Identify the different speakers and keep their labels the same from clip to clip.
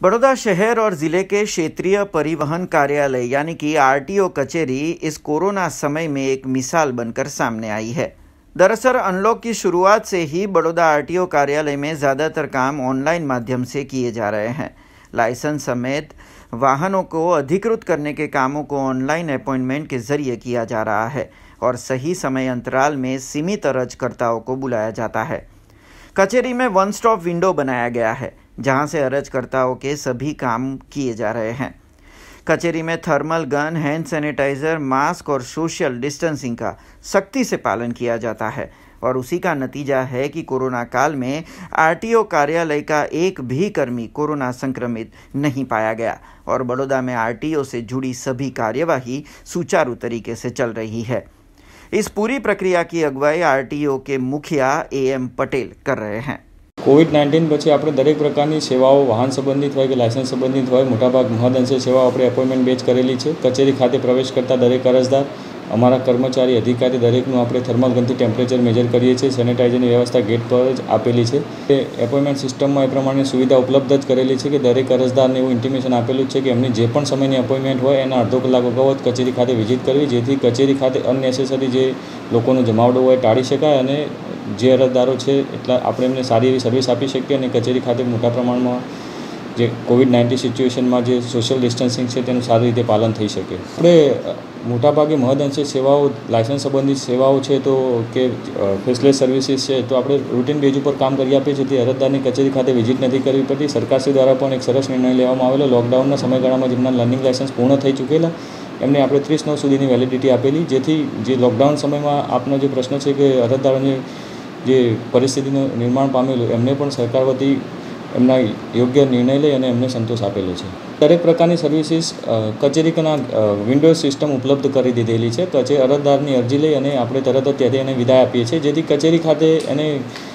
Speaker 1: बड़ौदा शहर और ज़िले के क्षेत्रीय परिवहन कार्यालय यानी कि आरटीओ कचेरी इस कोरोना समय में एक मिसाल बनकर सामने आई है। दरअसल अनलॉक की शुरुआत से ही बड़ौदा आरटीओ कार्यालय में ज़्यादातर काम ऑनलाइन माध्यम से किए जा रहे हैं। लाइसेंस समेत वाहनों को अधिकृत करने के कामों को ऑनलाइन अपॉइंटमेंट के जरिए किया जा रहा है और सही समय अंतराल में सीमित अरजकर्ताओं को बुलाया जाता है। कचेरी में वन स्टॉप विंडो बनाया गया है जहां से अरजकर्ताओं के सभी काम किए जा रहे हैं। कचेरी में thermal gun, hand sanitiser, mask और सोशल डिस्टेंसिंग का सख्ती से पालन किया जाता है और उसी का नतीजा है कि कोरोना काल में आरटीओ कार्यालय का एक भी कर्मी कोरोना संक्रमित नहीं पाया गया और बड़ौदा में आरटीओ से जुड़ी सभी कार्यवाही सुचारू तरीके से चल रही है। इस पूरी प्रक्रिया की अगुवाई आरटीओ के मुखिया एम पटेल कर रहे हैं।
Speaker 2: कोविड-19 પછી આપણે દરેક પ્રકારની સેવાઓ વાહન સંબંધિત હોય કે લાયસન્સ સંબંધિત હોય મોટાભાગ મહદઅંશે સેવાઓ આપણે એપોઇન્ટમેન્ટ બેઝ કરેલી છે। કચેરી ખાતે પ્રવેશ કરતા દરેક અરજદાર, અમારા કર્મચારી, અધિકારી દરેકનું આપણે થર્મલ ગનથી ટેમ્પરેચર મેજર કરીએ છીએ। સેનિટાઇઝરની વ્યવસ્થા ગેટ પર જ આપેલી છે। એ એપોઇન્ટમેન્ટ સિસ્ટમમાં એ પ્રમાણે સુવિધા ઉપલબ્ધ જ કરેલી છે કે દરેક અરજદારને એવું ઇન્ટિમેશન આપેલું છે કે એમની જે પણ સમયની એપોઇન્ટમેન્ટ હોય એના અડધો કલાક અગાઉ જ કચેરી ખાતે વિઝિટ કરવી, જેથી કચેરી ખાતે અનનેસેસરી જે લોકોનો જમાવડો હોય ટાળી શકાય અને જે અરજદારો છે એટલા આપણે એમને સારી એવી સર્વિસ આપી શકીએ અને કચેરી ખાતે મોટા પ્રમાણમાં જે કોવિડ-19 સિચ્યુએશનમાં જે સોશિયલ ડિસ્ટન્સિંગ છે તેનું સારી રીતે પાલન થઈ શકે। આપણે મોટાભાગે મહદઅંશે સેવાઓ લાયસન્સ સંબંધિત સેવાઓ છે તો કે ફેસલેસ સર્વિસીસ છે તો આપણે રૂટીન બેઝ ઉપર કામ કરી આપીએ છીએ, જેથી અરજદારની કચેરી ખાતે વિઝિટ નથી કરવી પડતી। સરકારશ્રી દ્વારા પણ એક સરસ નિર્ણય લેવામાં આવેલો। લોકડાઉનના સમયગાળામાં જેમના લર્નિંગ લાયસન્સ પૂર્ણ થઈ ચૂકેલા એમને આપણે 30/9 સુધીની વેલિડિટી આપેલી, જેથી જે લોકડાઉન સમયમાં આપનો જે પ્રશ્ન છે કે અરજદારોને જે પરિસ્થિતિનું નિર્માણ પામેલું એમને પણ સરકાર વતી એમના યોગ્ય નિર્ણય લઈ અને એમને સંતોષ આપેલો છે। દરેક પ્રકારની સર્વિસીસ કચેરીના વિન્ડો સિસ્ટમ ઉપલબ્ધ કરી દીધેલી છે। અરજદારની અરજી લઈ અને આપણે તરત જ ત્યાંથી એને વિદાય આપીએ છીએ, જેથી કચેરી ખાતે એને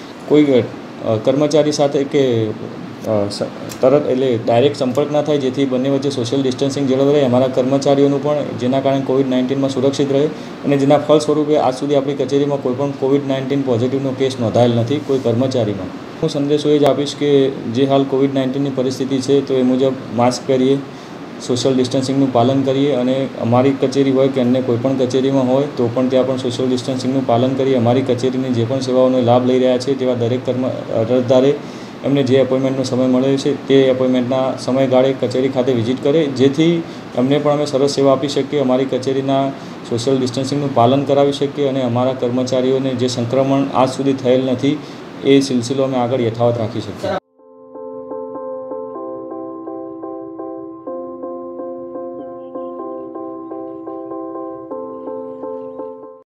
Speaker 2: કોઈ કર્મચારી સાથે કે તરત એટલે ડાયરેક્ટ સંપર્ક ના થાય, જેથી બંને વચ્ચે સોશિયલ ડિસ્ટન્સિંગ જળવાઈ રહે। અમારા કર્મચારીઓનું પણ જેના કારણે કોવિડ-19માં સુરક્ષિત રહે અને જેના ફળ સ્વરૂપે આજ સુધી આપણી કચેરીમાં કોઈ પણ કોવિડ-19 પોઝિટિવનો કેસ નોંધાયેલ નથી કોઈ કર્મચારીમાં। હું સંદેશો એ જ આપીશ કે જે હાલ કોવિડ-19ની પરિસ્થિતિ છે તો એ મુજબ માસ્ક પહેરીએ, સોશિયલ ડિસ્ટન્સિંગનું પાલન કરીએ અને અમારી કચેરી હોય કે અન્ય કોઈ પણ કચેરીમાં હોય તો પણ ત્યાં પણ સોશિયલ ડિસ્ટન્સિંગનું પાલન કરીએ। અમારી કચેરીની જે પણ સેવાઓનો લાભ લઈ રહ્યા છે તેવા દરેક અરજદારે એમને જે એપોઇન્ટમેન્ટનો સમય મળ્યો છે તે એપોઇન્ટમેન્ટના સમયગાળે કચેરી ખાતે વિઝિટ કરે, જેથી એમને પણ અમે સરસ સેવા આપી શકીએ, અમારી કચેરીના સોશિયલ ડિસ્ટન્સિંગનું પાલન કરાવી શકીએ અને અમારા કર્મચારીઓને જે સંક્રમણ આજ સુધી થયેલ નથી એ સિલસિલો અમે આગળ યથાવત રાખી શકીએ।